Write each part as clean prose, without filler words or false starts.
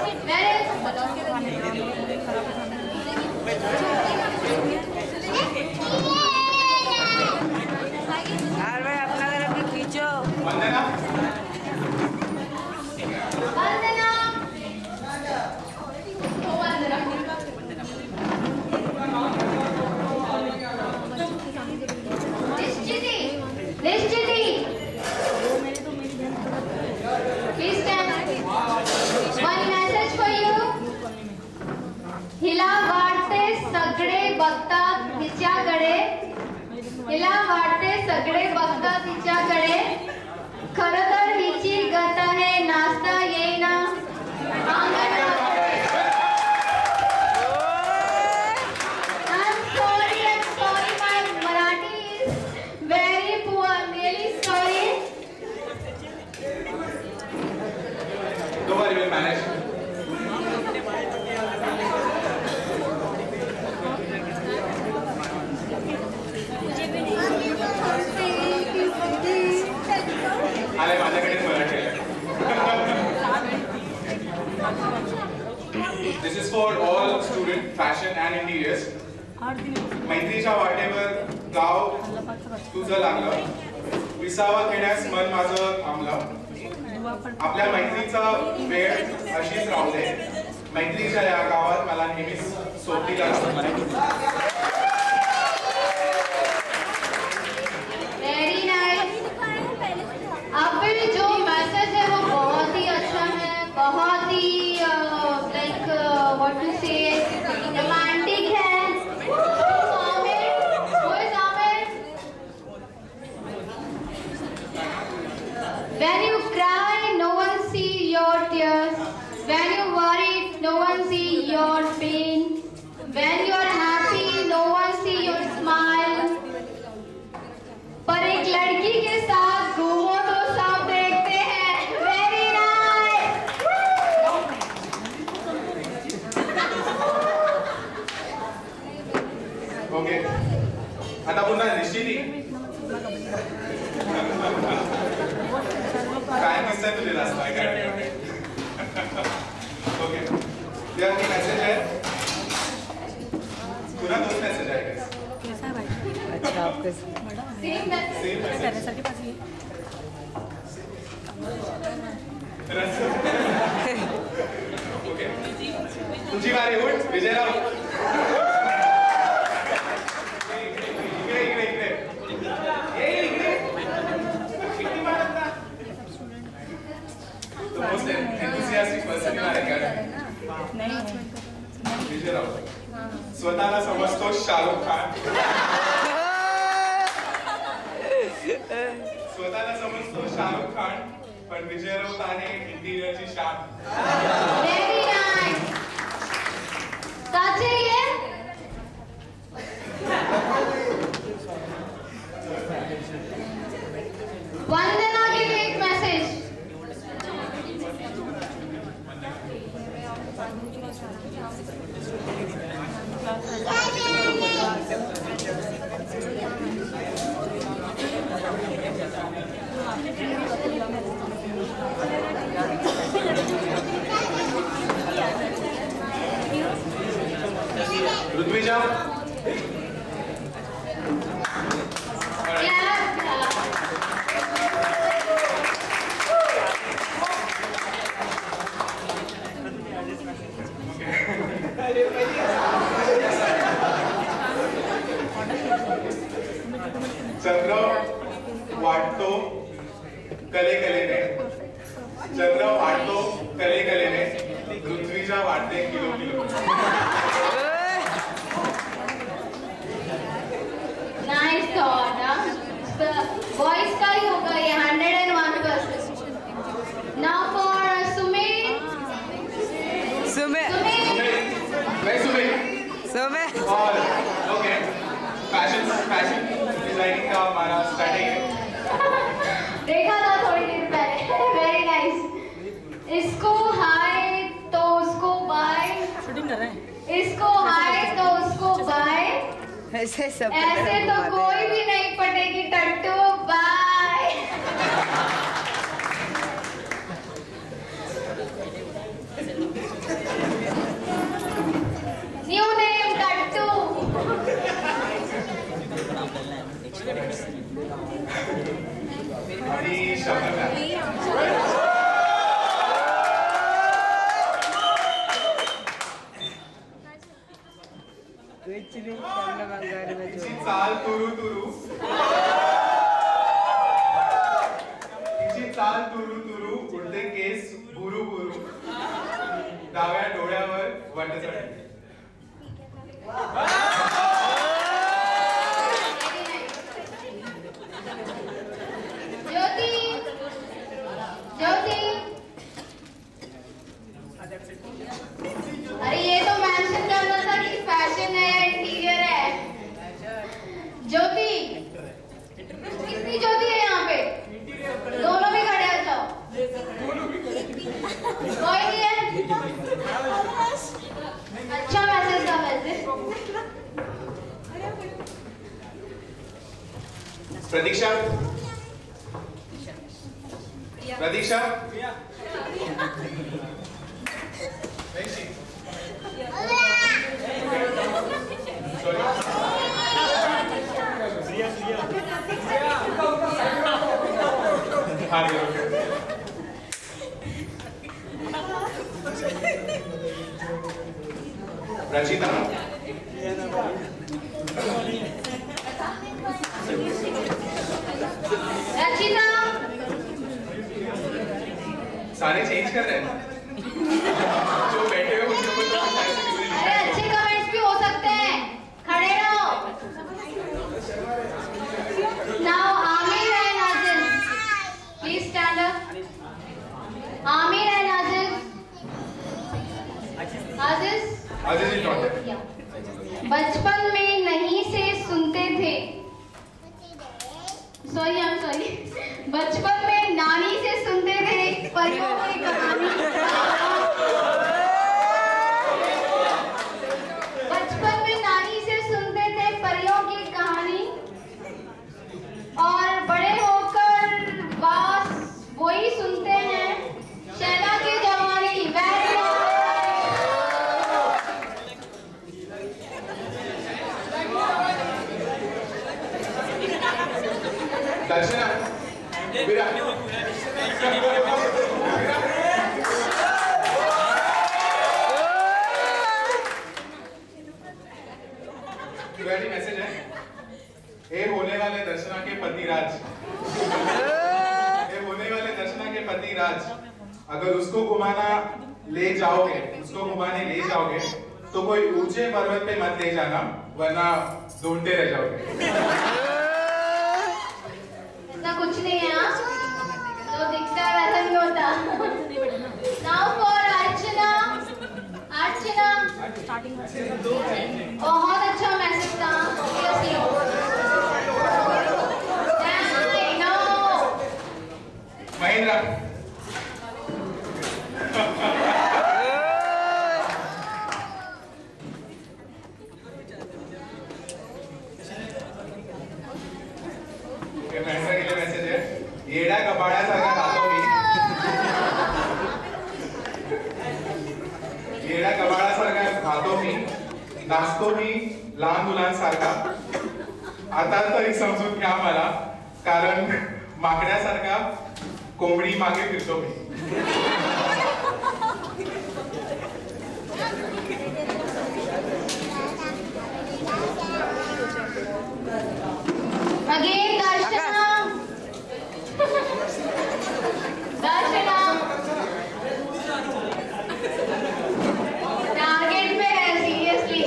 यार भाई अपना तरफ भी खींचो। वंदना हिला वाटते सगळे बघतात तिच्याकडे, हिला वाटते सगळे बघतात तिच्याकडे, खरं तर हिची गत आहे नाचता येईना I'm sorry, my Marathi is very poor, really sorry. Don't worry, we'll manage. आले माझ्याकडे मराठी आहे. This is for all student fashion and interiors. मैत्रीच्या वाटेवर गाव तुझं लागलं, विसावा घेण्यास मन माझं थांबलं. आपल्या मैत्रीचा वेळ अशीच राहू दे, मैत्रीच्या या गावात मला नेहमीच सोबतीला राहू. Very nice. आपके जो मैसेज है वो बहुत ही अच्छा है, बहुत ही like what to say romantic है. When you cry, no one see your tears. When you worry, no one see your pain. When you are happy, no one see your smile. पर एक लड़की के साथ घूमो तो सब देखते हैं. Very nice. Okay. आता पुन्हा निश्चिती काय दिसतंय तुझे जास्त काय ओके यार की मेसेज है पूरा दोन मेसेज आहे कैसा है भाई? अच्छा आपके Same message. करण्यासाठी पाहिजे. ओके तुझी बारी उठ विजयराव इकडे इकडे इकडे ये इकडे किती मारत ना तो most enthusiastic person in our academy नहीं विजयराव स्वतःला समजतो शाहरुख खान स्वतःला समजतो शाहरुख खान पण विजयराव ताने इंटिरियरची शान. Very nice. साचे ये. वंदना के लिए एक मैसेज. ऋत्विजा चंद्र वाटतो कले कलेने, चंद्र वाटतो कले कलेने, पृथ्वीच्या वाटते किलो किलो. Nice thought, huh? Boys का ही होगा ये 101%. Now for Sumit. सुमे सुमे और ओके फैशन डिजाइनिंग का हमारा स्टार्टिंग है. देखा था थोड़ी देर पहले. Very nice. इसको हाय तो उसको बाय, शूटिंग कर रहे हैं. इसको हाय तो उसको बाय, ऐसे सब ऐसे तो कोई भी नहीं पटेगी टट्टू. बाय. तिची चाल तुरू तुरू, तिची चाल तुरू तुरू, उडते केस बुरू बुरू, डाव्या डोळ्यावर वाटचळी. ज्योति, ज्योति, अरे ये तो मेंशन करना था कि फैशन है या इंटीरियर है. ज्योति, कितनी ज्योति है यहाँ पे? दोनों भी खड़े हो जाओ. कोई नहीं है? अच्छा मैसेज था वैसे. प्रतीक्षा, प्रतीक्षा, रचिता, रचिता, सारे चेंज कर रहे हैं जो बैठे हुए उनके ऊपर तो शायद से किसी ने अरे अच्छे कमेंट्स भी हो सकते हैं. खड़े रहो. Now Amir and Aziz, please stand up. Amir and Aziz. Aziz. Aziz is not there. बचपन में नहीं से सुनते थे. सॉरी. बचपन में नानी से सुनते थे परियों की कहानी. बचपन में नानी से सुनते थे परियों की कहानी, और बड़े होकर बस वही सुनते हैं शैला की जवानी. दर्शना, विरा, क्यूआरटी मैसेज है. हे होने वाले दर्शना के पति राज, हे होने वाले दर्शना के पति राज, अगर उसको घुमाना ले जाओगे, उसको घुमाने ले जाओगे तो कोई ऊंचे पर्वत पे मत ले जाना, वरना ढूंढते रह जाओगे. ऐसा कुछ नहीं है. जो दिखता है वैसा नहीं होता. Now for अर्चना. अर्चना, बहुत अच्छा मैसेज था. महेंद्र, महेंद्र के लिए मैसेज है. येडा कबाड्यासारखा राहतो मी, येडा कबाड्यासारखा राहतो मी, नाचतो मी लहान मुलांसारखा. आता तरी समजून घ्या मला, कारण माकड्यासारखा कोंबडी मागे फिरतो मी. Again, Darshana. Darshana. टारगेट पे है सीरियसली.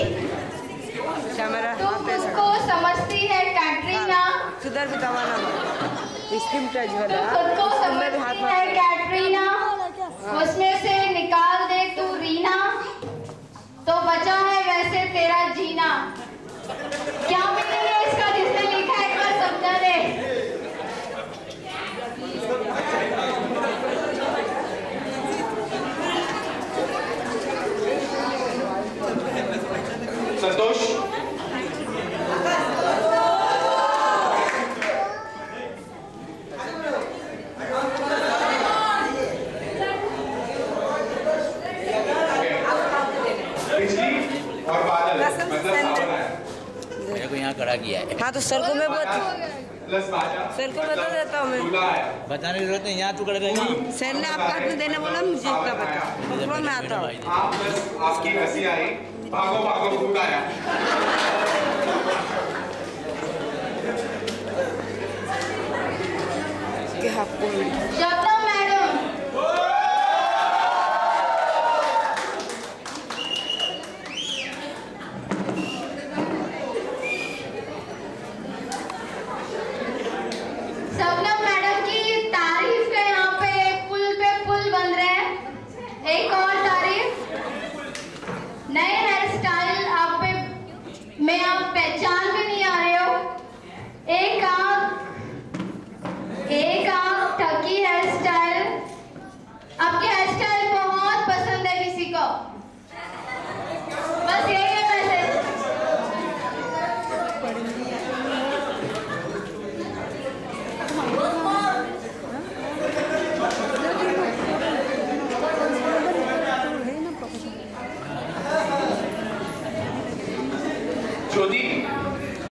तुम उसको समझती है कैटरीना. सुधर भी दबाना स्किम टच तुम वाला खुद को समझती है कैटरीना. उसमें से निकाल दे तू रीना, तो बचा है वैसे तेरा जीना. क्या मीनिंग है इसका? जिसने लिखा है एक बार समझा दे. संतोष, बिजली और बादल मतलब सावन आया. मेरे को यहाँ खड़ा किया है. हाँ तो सर को मैं बहुत प्लस बाजा सर को बता देता हूँ मैं। दूल्हा आया। बताने की जरूरत नहीं, यहाँ तू कर देगा। सर ने आपका हाथ में देना बोला, मुझे इतना पता, पकड़ो मैं आता हूँ। आप प्लस आपकी हंसी आई, भागो भागो भूत आया। शबनम मैडम। शबनम मैडम की तारीफ है, यहाँ पे पुल बन रहे हैं। एक और तारीफ, नए हेयर स्टाइल आप पे में आप पहचान भी नहीं आ रहे हो। एक आंख ठगी हेयर स्टाइल, आपके हेयर स्टाइल बहुत पसंद है किसी को, बस यही है मैसेज। ज्योति